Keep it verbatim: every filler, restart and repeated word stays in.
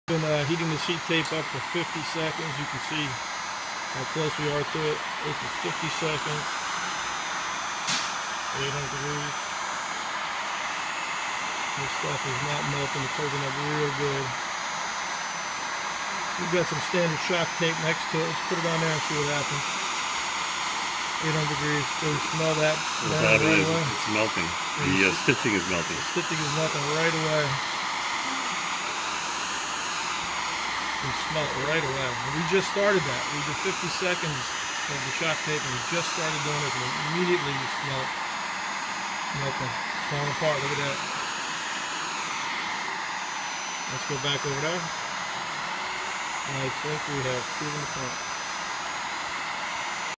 Been uh, heating the sheet tape up for fifty seconds. You can see how close we are to it. This is fifty seconds, eight hundred degrees. This stuff is not melting. It's holding up real good. We've got some standard shock tape next to it. Let's put it on there and see what happens. eight hundred degrees. So we smell that. That right is, away. it's melting. The uh, stitching is melting. The stitching is melting right away. You can smell it right away. And we just started that. We did fifty seconds of the shock tape and we just started doing it, and immediately you smell it melting. It's falling apart. Look at that. Let's go back over there. I think we have proven the point.